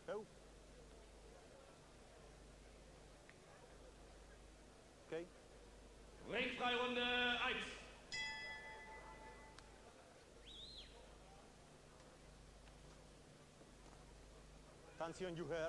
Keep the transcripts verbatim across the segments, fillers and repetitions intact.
Go. Okay. Ringfreirunde eins. Attention, you heard.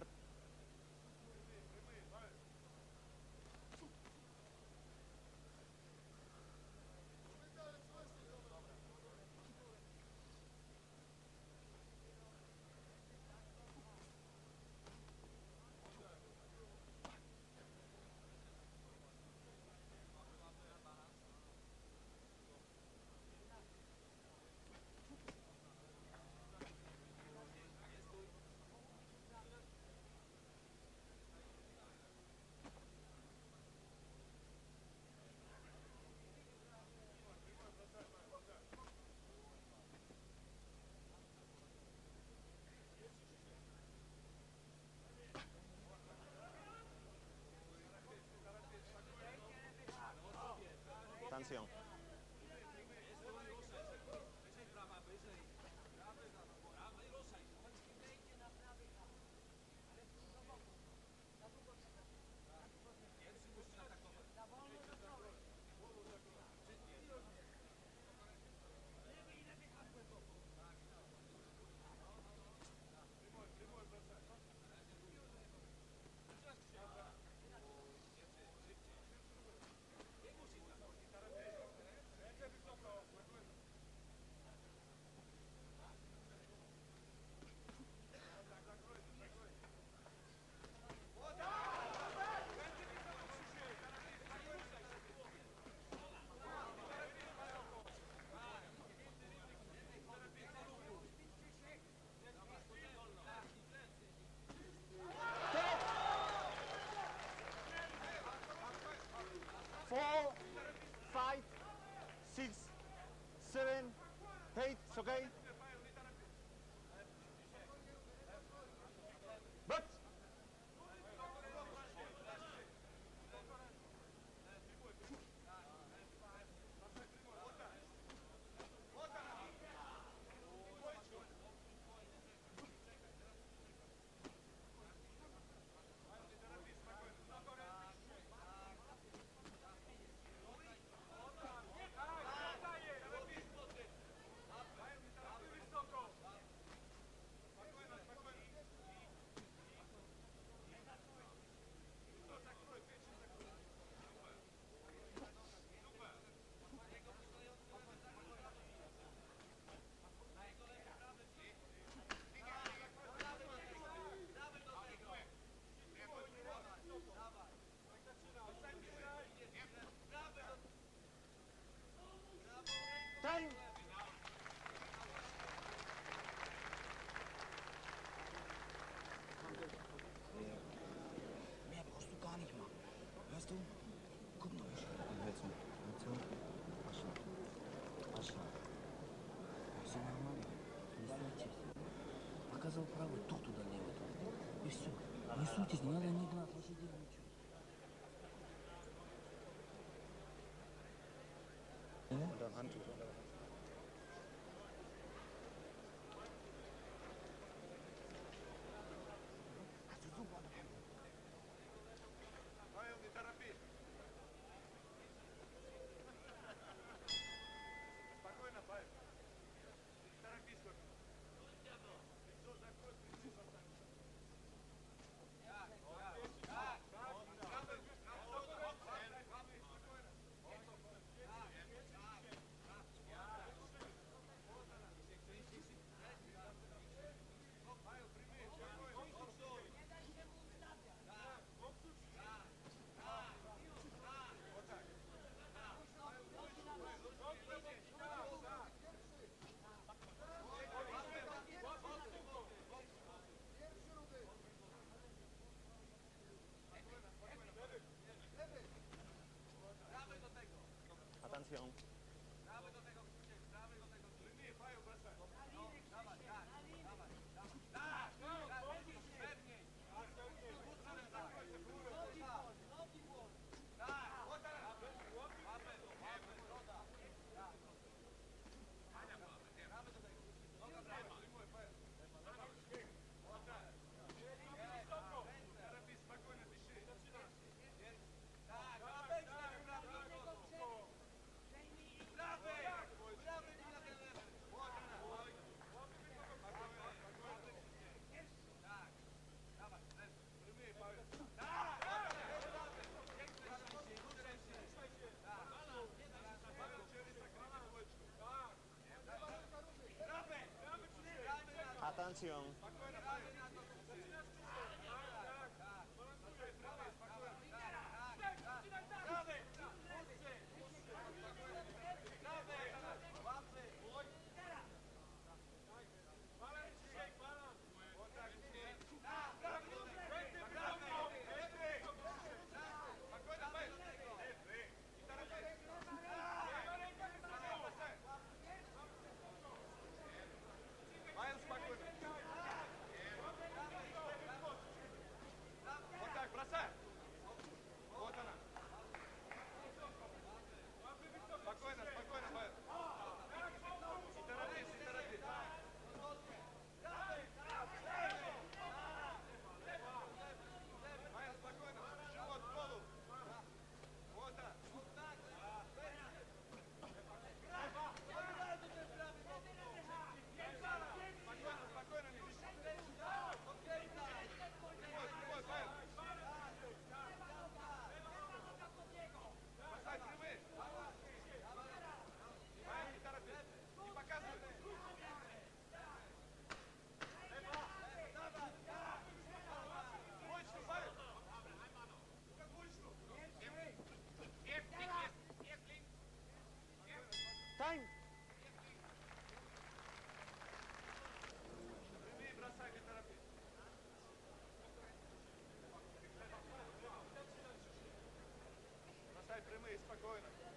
Attention. Four, five, six, seven, eight, okay? But time. Mehr brauchst du gar nicht machen. Hörst du? Guck mal. Hör zu. Hör zu. Пошла. Пошла. Все нормально. Не суйтесь. Показал правый, тут туда левый. И все. Не суйтесь, не надо, не надо. Ваше дело ничего. Und dann Handtuch. Atención. Майер, спокойно. Вот так, бросай. Вот она. Спокойно, спокойно, Майер. Не торопись, не торопись. Майер, спокойно. Живот, голову. Вот так. Спокойно, спокойно, не дыши. Живот, живот, Майер. Бросай прямые. Майер, не торопись. Не показывай. Двоечку, Майер. Time. Прямые бросай, не торопись. Бросай прямые, спокойно.